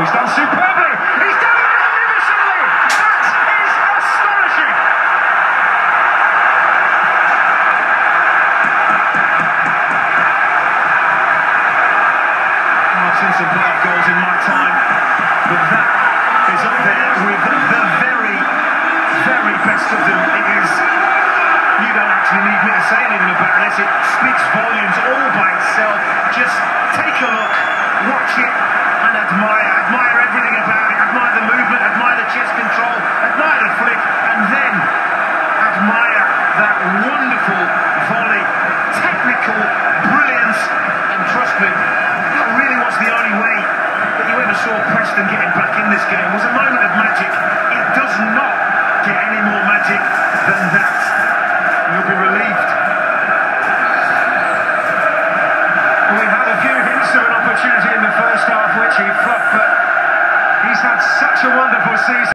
he's done superbly! He's done it magnificently! That is astonishing! I've seen some playoff goals in my time, but that is up there with the very, very best of them. It is... You don't actually need me to say anything about this. It speaks volumes all by itself. Just take a look, watch it, and admire. Admire everything about it. Admire the movement, admire the chest control, admire the flick, and then admire that wonderful volley. Technical brilliance, and trust me, that really was the only way that you ever saw Preston getting back in this game. It was a moment of magic. It does not get any more magic than that. You'll be relieved. We had a few hints of an opportunity in the first half, which he flopped, but he's had such a wonderful season.